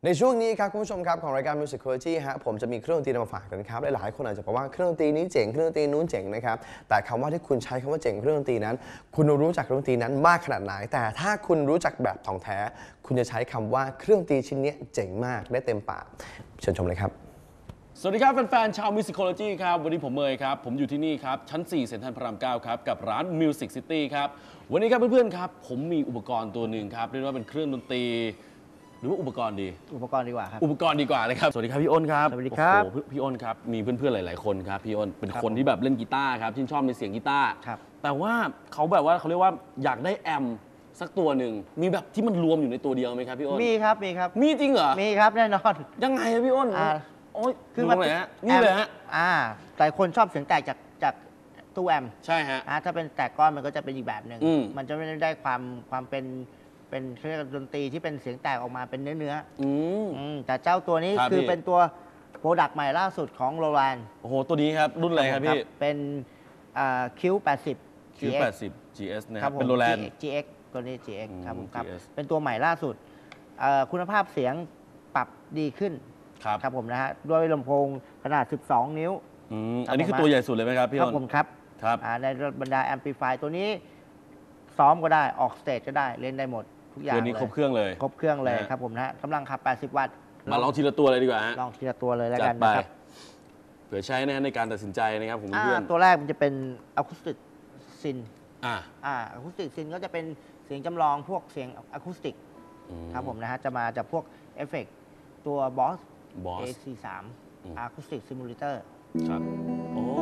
ในช่วงนี้ครับคุณผู้ชมครับของรายการ Music Quality ฮะผมจะมีเครื่องดนตรีมาฝากกันครับหลายๆคนอาจจะบอกว่าเครื่องดนตรีนี้เจ๋งเครื่องดนตรีนู้นเจ๋งนะครับแต่คำว่าที่คุณใช้คำว่าเจ๋งเครื่องดนตรีนั้นคุณรู้จักเครื่องดนตรีนั้นมากขนาดไหนแต่ถ้าคุณรู้จักแบบท่องแท้คุณจะใช้คำว่าเครื่องดนตรีชิ้นนี้เจ๋งมากได้เต็มปากเชิญชมเลยครับสวัสดีครับแฟนๆชาว Musicology ครับวันนี้ผมเมย์ครับผมอยู่ที่นี่ครับชั้น 4 เซ็นทรัลพระราม 9 ครับกับร้าน Music City ครับวันนี้ครับเพื่อนๆครับผมมีอุปกรณ์ตัวหนึ่งครับเรียกว่าเป็นเครื่องดนตรีหรือว่าอุปกรณ์ดีอุปกรณ์ดีกว่าครับอุปกรณ์ดีกว่าเลยครับสวัสดีครับพี่อ้นครับสวัสดีครับโอ้โหพี่อ้นครับมีเพื่อนๆหลายๆคนครับพี่อ้นเป็นคนที่แบบเล่นกีตาร์ครับชื่นชอบในเสียงกีตาร์แต่ว่าเขาแบบว่าเขาเรียกว่าอยากได้แอมสักตัวหนึ่งมีแบบที่มันรวมอยู่ในตัวเดียวไหมครับพี่อ้นมีครับมีจริงเหรอมีครับแน่นอนยังไงครับพี่อ้นโอ้ยคือมันฮะนี่เลยฮะแต่คนชอบเสียงแตกจากตู้แอมใช่ฮะถ้าเป็นแตกก้อนมันก็จะเป็นอีกแบบหนึ่งมันจะไม่ได้ความเป็นเรียกดนตรีที่เป็นเสียงแตกออกมาเป็นเนื้อแต่เจ้าตัวนี้คือเป็นตัวโปรดักต์ใหม่ล่าสุดของโรแลนด์โอ้โหตัวนี้ครับรุ่นอะไรครับพี่เป็นคิว80 คิว80 GS นะครับเป็นโรแลนด์ GX ตัวนี้ GX ครับผมครับเป็นตัวใหม่ล่าสุดคุณภาพเสียงปรับดีขึ้นครับผมนะฮะด้วยลำโพงขนาด12 นิ้วอันนี้คือตัวใหญ่สุดเลยไหมครับพี่อ้นครับผมครับในบรรดาแอมพลิฟายตัวนี้ซ้อมก็ได้ออกสเตจก็ได้เล่นได้หมดทุกอย่างเลยครบเครื่องเลยครบเครื่องเลยครับผมนะกำลังขับ80 วัตต์มาลองทีละตัวเลยดีกว่าลองทีละตัวเลยแล้วกันนะครับเผื่อใช้ในการตัดสินใจนะครับผมเพื่อนตัวแรกมันจะเป็นอะคูสติกซินอะคูสติกซินก็จะเป็นเสียงจำลองพวกเสียงอะคูสติกครับผมนะฮะจะมาจากพวกเอฟเฟกต์ตัวบอส AC3 Acoustic Simulator ครับโอ้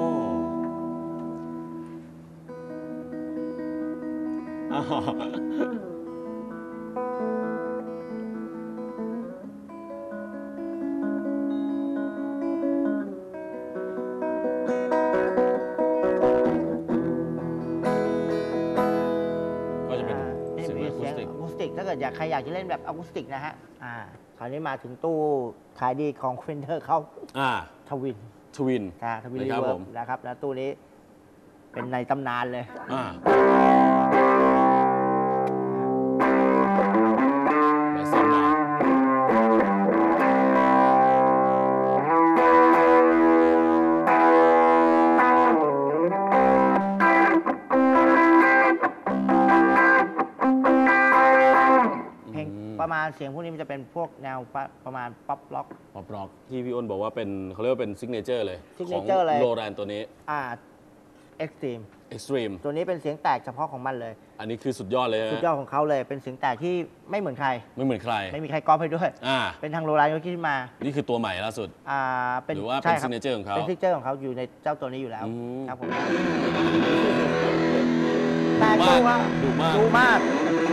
ก็จะเป็นเสียงอะคูสติกถ้าเกิดใครอยากจะเล่นแบบอะคูสติกนะฮะคราวนี้มาถึงตู้ขายดีของเฟนเดอร์เขาทวินรีเวิร์บนะครับแล้วตู้นี้เป็นในตำนานเลยประมาณเสียงพวกนี้มันจะเป็นพวกแนวประมาณป๊อปร็อกที่พี่อ้นบอกว่าเป็นเขาเรียกว่าเป็นซิกเนเจอร์เลยของโรแลนด์ตัวนี้เอ็กซ์ตรีมตัวนี้เป็นเสียงแตกเฉพาะของมันเลยอันนี้คือสุดยอดเลยสุดยอดของเขาเลยเป็นเสียงแตกที่ไม่เหมือนใครไม่มีใครก๊อปให้ด้วยเป็นทางโรแลนด์เขาคิดมานี่คือตัวใหม่ล่าสุดหรือว่าเป็นซิกเนเจอร์ของเขาเป็นซิกเนเจอร์ของเขาอยู่ในเจ้าตัวนี้อยู่แล้วครับผมแต่ดูมาก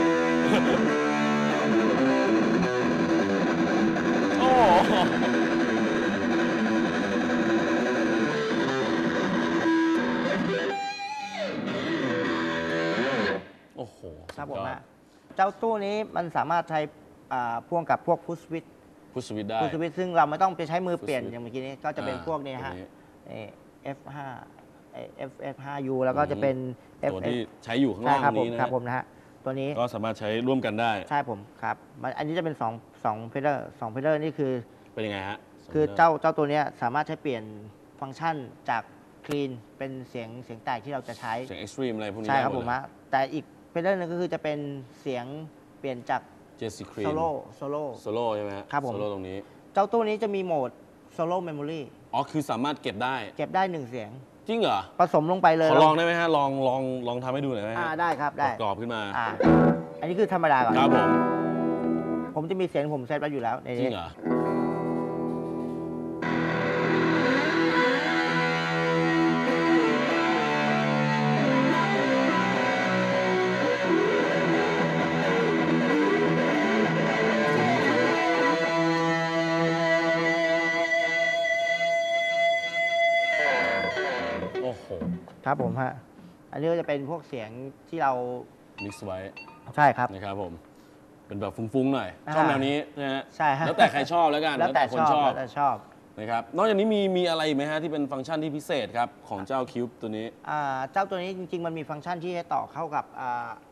โอ้โหครับผมฮะเจ้าตู้นี้มันสามารถใช้พ่วงกับพวกพุชสวิตได้พุชสวิตซึ่งเราไม่ต้องไปใช้มือเปลี่ยนอย่างเมื่อกี้นี้ก็จะเป็นพวกนี้ฮะF5 F5U แล้วก็จะเป็นตัวที่ใช้อยู่ข้างล่างนี้นะครับผมนะฮะตัวนี้ก็สามารถใช้ร่วมกันได้ใช่ผมครับอันนี้จะเป็น2เพดเดอร์นี่คือเป็นยังไงฮะคือเจ้าตัวนี้สามารถใช้เปลี่ยนฟังก์ชันจากคลีนเป็นเสียงแตกที่เราจะใช้เสียงเอ็กซ์ตรีมอะไรพวกนี้ใช่ครับผมฮะแต่อีกเพดเดอร์นึงก็คือจะเป็นเสียงเปลี่ยนจากโซโล่ใช่ไหมครับผมโซโล่ตรงนี้เจ้าตู้นี้จะมีโหมดโซโล่เมมโมรีคือสามารถเก็บได้ 1 เสียงจริงเหรอผสมลงไปเลยขอลองได้ไหมฮะลองทำให้ดูหน่อยไหมฮะได้ครับได้กรอบขึ้นมาอันนี้คือธรรมดาก่อนครับผมจะมีเสียงผมเซตไว้อยู่แล้วในนี้จริงเหรอครับผมฮะอันนี้ก็จะเป็นพวกเสียงที่เรามิกซ์ไว้ใช่ครับนะครับผมเป็นแบบฟุ้งๆหน่อยชอบแนวนี้นะฮะใช่แล้วแต่ใครชอบแล้วกันแล้วแต่คนชอบนะครับนอกจากนี้มีอะไรไหมฮะที่เป็นฟังก์ชันที่พิเศษครับของเจ้าคิวบ์ตัวนี้เจ้าตัวนี้จริงๆมันมีฟังก์ชันที่ให้ต่อเข้ากับ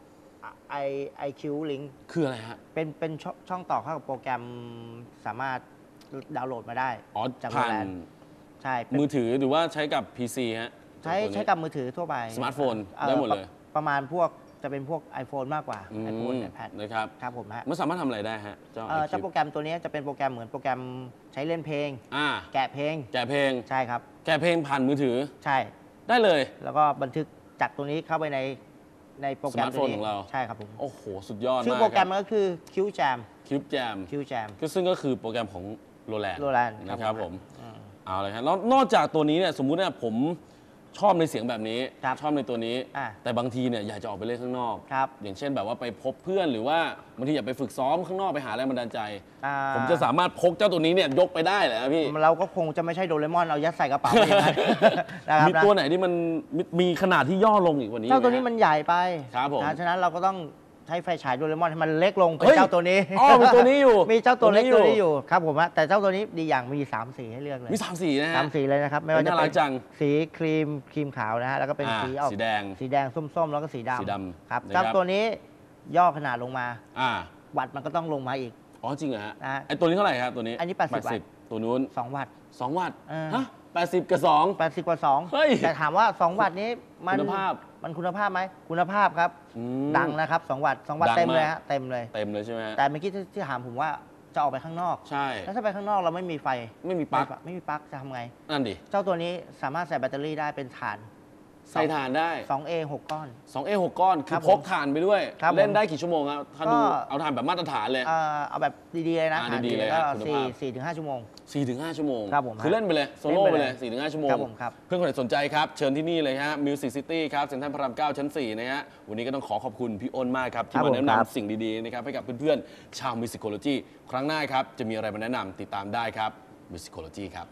iQ Link คืออะไรฮะเป็นช่องต่อเข้ากับโปรแกรมสามารถดาวน์โหลดมาได้จากผ่านแลนด์ใช่มือถือหรือว่าใช้กับ PC ฮะใช้กับมือถือทั่วไปสมาร์ทโฟนได้หมดเลยประมาณพวกจะเป็นพวก iPhone มากกว่า iPhone iPad นะครับครับผมฮะมันสามารถทำอะไรได้ฮะเจ้าโปรแกรมตัวนี้จะเป็นโปรแกรมเหมือนโปรแกรมใช้เล่นเพลงแกะเพลงใช่ครับแกะเพลงผ่านมือถือใช่ได้เลยแล้วก็บันทึกจากตัวนี้เข้าไปในโปรแกรมตัวนี้ของเราใช่ครับผมโอ้โหสุดยอดมากชื่อโปรแกรมก็คือ QJam ซึ่งก็คือโปรแกรมของโรแลนด์นะครับผมเอาเลยครับแล้วนอกจากตัวนี้เนี่ยสมมุติเนี่ยผมชอบในเสียงแบบนี้ชอบในตัวนี้แต่บางทีเนี่ยอยากจะออกไปเล่นข้างนอกอย่างเช่นแบบว่าไปพบเพื่อนหรือว่าบางทีอยากไปฝึกซ้อมข้างนอกไปหาแรงบันดาลใจผมจะสามารถพกเจ้าตัวนี้เนี่ยยกไปได้เหรอพี่เราก็คงจะไม่ใช่โดเรมอนเอายัดใส่กระเป๋าอย่างนั้นมีตัวไหนที่มันมีขนาดที่ย่อลงอีกกว่านี้เจ้าตัวนี้มันใหญ่ไปครับผมฉะนั้นเราก็ต้องใช้ไฟฉายโดเรมอนให้มันเล็กลงเป็นเจ้าตัวนี้มีตัวนี้อยู่มีเจ้าตัวเล็กตัวนี้อยู่ครับผมแต่เจ้าตัวนี้ดีอย่างมี3 สีให้เลือกเลยมี3 สีนะฮะ 3 สีเลยนะครับไม่ว่าจะเป็นสีครีมขาวนะฮะแล้วก็เป็นสีแดงส้มๆแล้วก็สีดำครับเจ้าตัวนี้ย่อขนาดลงมาวัตต์มันก็ต้องลงมาอีกจริงเหรอฮะไอตัวนี้เท่าไหร่ครับตัวนี้อันนี้80 วัตต์ตัวนู้น 2 วัตต์ 2 วัตต์ฮะ80 กับ 2 80 กับ 2แต่ถามว่า2 วัตต์นี้คุณภาพไหมคุณภาพครับดังนะครับ2 วัตต์เต็มเลยฮะเต็มเลยใช่ไหมแต่เมื่อกี้ที่ถามผมว่าจะออกไปข้างนอกใช่แล้วถ้าไปข้างนอกเราไม่มีไฟไม่มีปลั๊กจะทำไงนั่นดิเจ้าตัวนี้สามารถใส่แบตเตอรี่ได้เป็นถ่านใส่ถ่านได้ 2A 6 ก้อน 2A 6 ก้อนคือพกถ่านไปด้วยเล่นได้กี่ชั่วโมงครับถ้าดูเอาถ่านแบบมาตรฐานเลยเอาแบบดีๆเลยนะดีๆเลยก็4-5 ชั่วโมง 4-5 ชั่วโมงครับผมคือเล่นไปเลยโซโล่ไปเลย 4-5 ชั่วโมงครับเพื่อนคนไหนสนใจครับเชิญที่นี่เลยฮะ Music City ครับเซ็นทรัลพระราม 9 ชั้น 4 นะฮะวันนี้ก็ต้องขอบคุณพี่อ้นมากครับที่มาแนะนำสิ่งดีๆนะครับให้กับเพื่อนๆชาว Musicology ครั้งหน้าครับจะมีอะไรมาแนะนำติดตามได้ครับ Musicology ครับ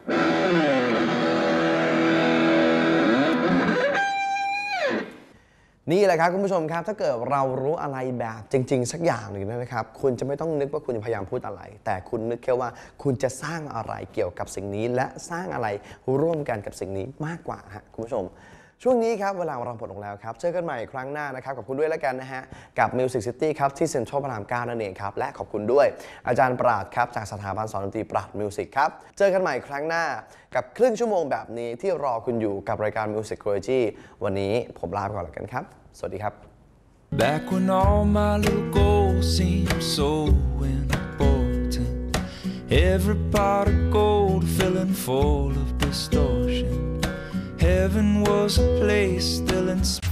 นี่แหละครับคุณผู้ชมครับถ้าเกิดเรารู้อะไรแบบจริงๆสักอย่างหนึ่งนะครับคุณจะไม่ต้องนึกว่าคุณพยายามพูดอะไรแต่คุณนึกแค่ว่าคุณจะสร้างอะไรเกี่ยวกับสิ่งนี้และสร้างอะไรร่วมกันกับสิ่งนี้มากกว่าฮะคุณผู้ชมช่วงนี้ครับเวลาเราหมดลงแล้วครับเจอกันใหม่ครั้งหน้านะครับกับคุณด้วยแล้วกันนะฮะกับ Music City ครับที่เซ็นทรัลพระราม 9 นั่นเองครับและขอบคุณด้วยอาจารย์ปราดครับจากสถาบันสอนดนตรีปราดมิวสิกครับเจอกันใหม่ครั้งหน้ากับครึ่งชั่วโมงแบบนี้ที่รอคุณอยู่กับรายการ Musicology วันนี้ผมลาไปก่อนแล้วกันครับสวัสดีครับ Back when all my little goals seemed so important, every pot of gold filling full of distortion. Heaven was a place still in